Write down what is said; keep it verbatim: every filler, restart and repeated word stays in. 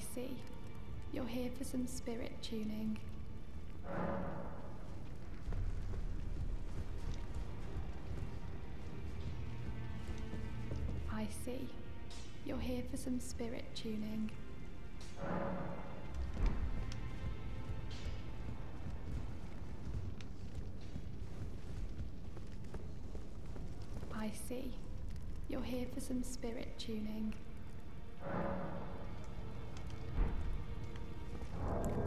see. You're here for some spirit tuning. I see. You're here for some spirit tuning. I see. You're here for some spirit tuning.